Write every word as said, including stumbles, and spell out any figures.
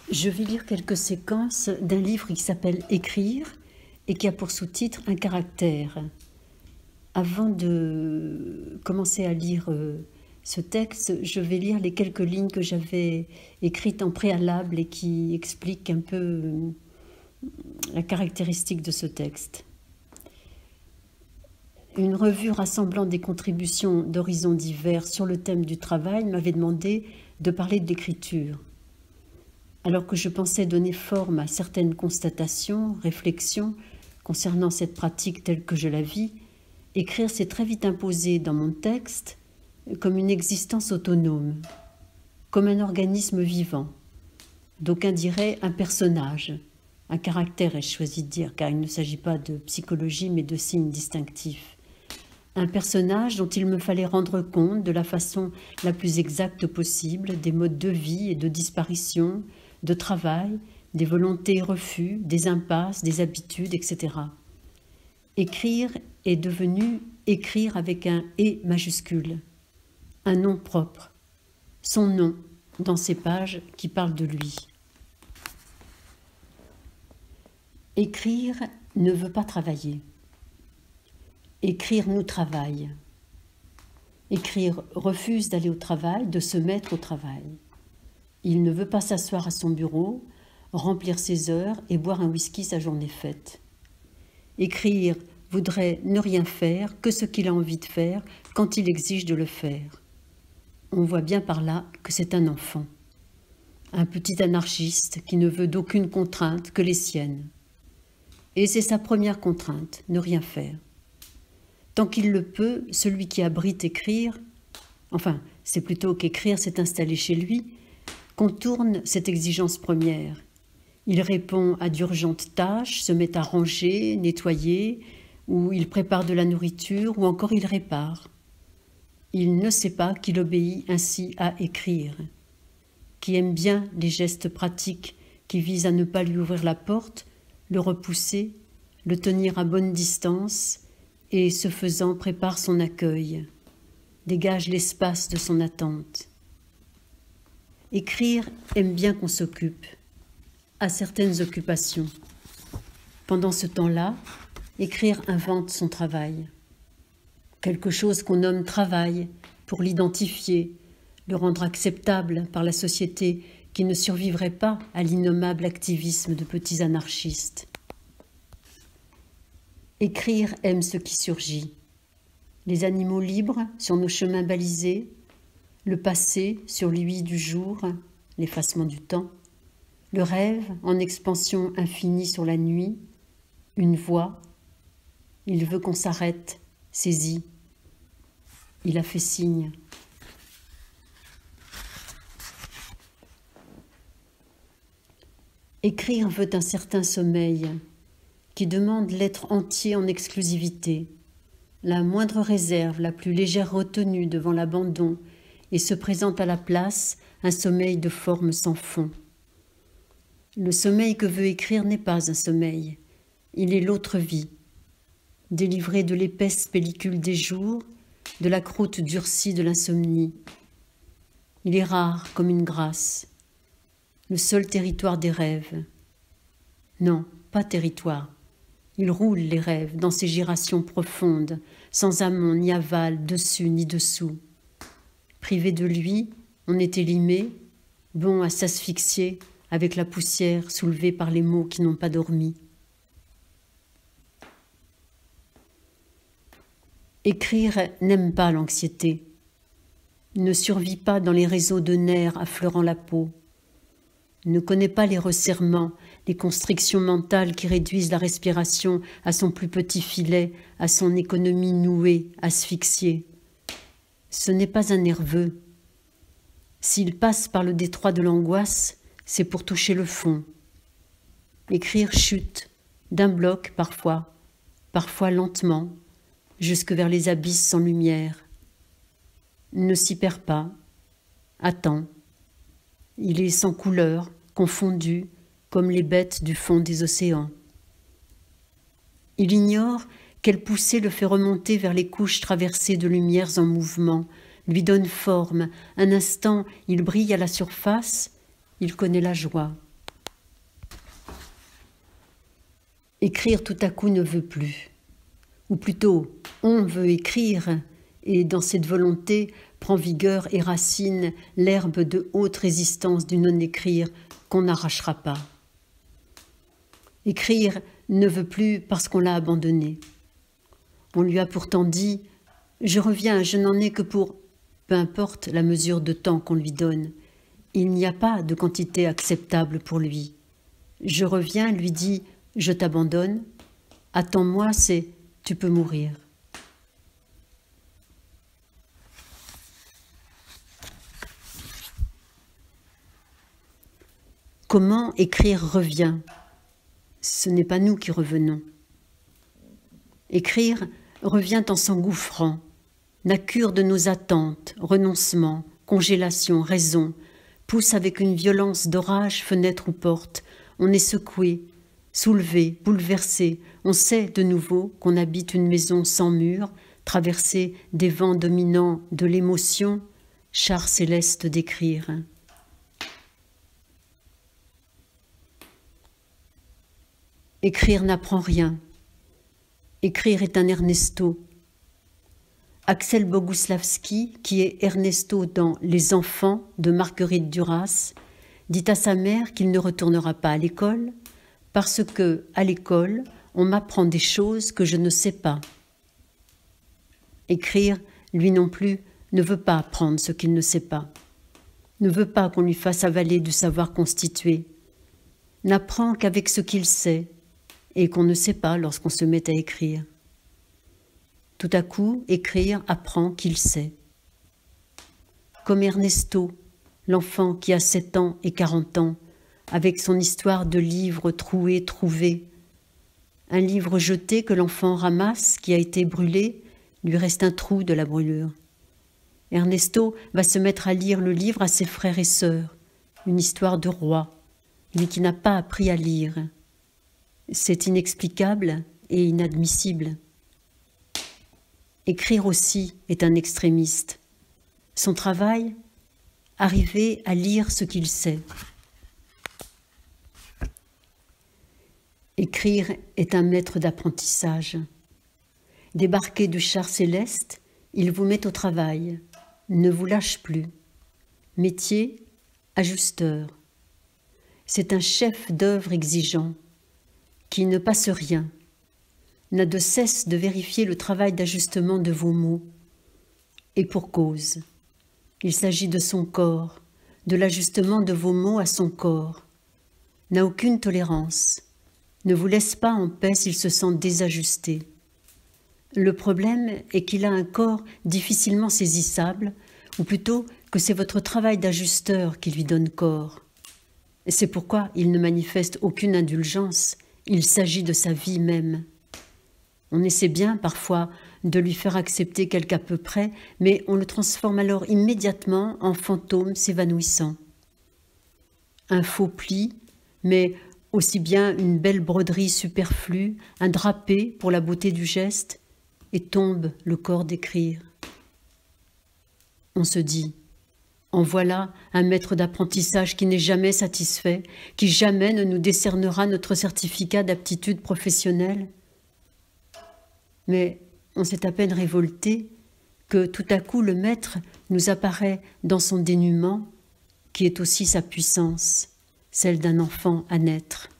Je vais lire quelques séquences d'un livre qui s'appelle « Écrire » et qui a pour sous-titre « Un caractère ». Avant de commencer à lire ce texte, je vais lire les quelques lignes que j'avais écrites en préalable et qui expliquent un peu la caractéristique de ce texte. Une revue rassemblant des contributions d'horizons divers sur le thème du travail m'avait demandé de parler de l'écriture. Alors que je pensais donner forme à certaines constatations, réflexions concernant cette pratique telle que je la vis, écrire s'est très vite imposé dans mon texte comme une existence autonome, comme un organisme vivant. D'aucuns diraient un personnage, un caractère ai-je choisi de dire, car il ne s'agit pas de psychologie mais de signes distinctifs. Un personnage dont il me fallait rendre compte de la façon la plus exacte possible des modes de vie et de disparition, de travail, des volontés et refus, des impasses, des habitudes, et cetera. Écrire est devenu écrire avec un « et » majuscule, un nom propre, son nom dans ces pages qui parlent de lui. Écrire ne veut pas travailler. Écrire nous travaille. Écrire refuse d'aller au travail, de se mettre au travail. Il ne veut pas s'asseoir à son bureau, remplir ses heures et boire un whisky sa journée faite. Écrire voudrait ne rien faire que ce qu'il a envie de faire quand il exige de le faire. On voit bien par là que c'est un enfant, un petit anarchiste qui ne veut d'aucune contrainte que les siennes. Et c'est sa première contrainte, ne rien faire. Tant qu'il le peut, celui qui abrite écrire, enfin, c'est plutôt qu'écrire s'est installé chez lui, contourne cette exigence première. Il répond à d'urgentes tâches, se met à ranger, nettoyer, ou il prépare de la nourriture, ou encore il répare. Il ne sait pas qu'il obéit ainsi à écrire, qui aime bien les gestes pratiques qui visent à ne pas lui ouvrir la porte, le repousser, le tenir à bonne distance, et ce faisant prépare son accueil, dégage l'espace de son attente. Écrire aime bien qu'on s'occupe, à certaines occupations. Pendant ce temps-là, écrire invente son travail. Quelque chose qu'on nomme travail pour l'identifier, le rendre acceptable par la société qui ne survivrait pas à l'innommable activisme de petits anarchistes. Écrire aime ce qui surgit. Les animaux libres sur nos chemins balisés, le passé sur l'huile du jour, l'effacement du temps, le rêve en expansion infinie sur la nuit, une voix, il veut qu'on s'arrête, saisit, il a fait signe. Écrire veut un certain sommeil qui demande l'être entier en exclusivité, la moindre réserve, la plus légère retenue devant l'abandon, et se présente à la place un sommeil de forme sans fond. Le sommeil que veut écrire n'est pas un sommeil, il est l'autre vie, délivré de l'épaisse pellicule des jours, de la croûte durcie de l'insomnie. Il est rare comme une grâce, le seul territoire des rêves. Non, pas territoire, il roule les rêves dans ces gyrations profondes, sans amont ni aval, dessus ni dessous. Privé de lui, on est élimé, bon à s'asphyxier avec la poussière soulevée par les mots qui n'ont pas dormi. Écrire n'aime pas l'anxiété, ne survit pas dans les réseaux de nerfs affleurant la peau, ne connaît pas les resserrements, les constrictions mentales qui réduisent la respiration à son plus petit filet, à son économie nouée, asphyxiée. Ce n'est pas un nerveux. S'il passe par le détroit de l'angoisse, c'est pour toucher le fond. Écrire chute, d'un bloc parfois, parfois lentement, jusque vers les abysses sans lumière. Ne s'y perd pas, attend. Il est sans couleur, confondu, comme les bêtes du fond des océans. Il ignore quelle poussée le fait remonter vers les couches traversées de lumières en mouvement, lui donne forme. Un instant, il brille à la surface, il connaît la joie. Écrire tout à coup ne veut plus. Ou plutôt, on veut écrire, et dans cette volonté prend vigueur et racine l'herbe de haute résistance du non-écrire qu'on n'arrachera pas. Écrire ne veut plus parce qu'on l'a abandonné. On lui a pourtant dit « Je reviens, je n'en ai que pour… » Peu importe la mesure de temps qu'on lui donne, il n'y a pas de quantité acceptable pour lui. Je reviens lui dit « Je t'abandonne », attends-moi c'est « Tu peux mourir ». Comment écrire revient? Ce n'est pas nous qui revenons. Écrire revient en s'engouffrant, nacure de nos attentes, renoncements, congélation, raison, pousse avec une violence d'orage, fenêtre ou porte. On est secoué, soulevé, bouleversé. On sait de nouveau qu'on habite une maison sans mur, traversée des vents dominants de l'émotion, char céleste d'écrire. Écrire n'apprend rien. Écrire est un Ernesto. Axel Boguslavski, qui est Ernesto dans Les enfants de Marguerite Duras, dit à sa mère qu'il ne retournera pas à l'école parce que, à l'école, on m'apprend des choses que je ne sais pas. Écrire, lui non plus, ne veut pas apprendre ce qu'il ne sait pas, ne veut pas qu'on lui fasse avaler du savoir constitué, n'apprend qu'avec ce qu'il sait et qu'on ne sait pas lorsqu'on se met à écrire. Tout à coup, écrire apprend qu'il sait. Comme Ernesto, l'enfant qui a sept ans et quarante ans, avec son histoire de livre troué, trouvé. Un livre jeté que l'enfant ramasse, qui a été brûlé, lui reste un trou de la brûlure. Ernesto va se mettre à lire le livre à ses frères et sœurs, une histoire de roi, lui qui n'a pas appris à lire. C'est inexplicable et inadmissible. Écrire aussi est un extrémiste. Son travail, arriver à lire ce qu'il sait. Écrire est un maître d'apprentissage. Débarqué du char céleste, il vous met au travail, ne vous lâche plus. Métier, ajusteur. C'est un chef d'œuvre exigeant, qui ne passe rien, n'a de cesse de vérifier le travail d'ajustement de vos mots. Et pour cause, il s'agit de son corps, de l'ajustement de vos mots à son corps. N'a aucune tolérance, ne vous laisse pas en paix s'il se sent désajusté. Le problème est qu'il a un corps difficilement saisissable, ou plutôt que c'est votre travail d'ajusteur qui lui donne corps. C'est pourquoi il ne manifeste aucune indulgence, il s'agit de sa vie même. On essaie bien, parfois, de lui faire accepter quelque à peu près, mais on le transforme alors immédiatement en fantôme s'évanouissant. Un faux pli, mais aussi bien une belle broderie superflue, un drapé pour la beauté du geste, et tombe le corps d'écrire. On se dit, en voilà un maître d'apprentissage qui n'est jamais satisfait, qui jamais ne nous décernera notre certificat d'aptitude professionnelle. Mais on s'est à peine révolté que tout à coup le maître nous apparaît dans son dénuement, qui est aussi sa puissance, celle d'un enfant à naître.